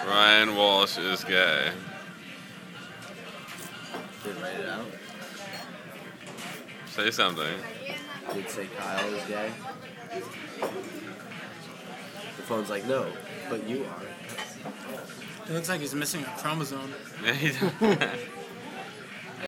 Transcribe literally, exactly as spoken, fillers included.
Ryan Walsh is gay. Didn't write it out. Say something. Did say Kyle is gay. The phone's like, no, but you are. It looks like he's missing a chromosome. Yeah, he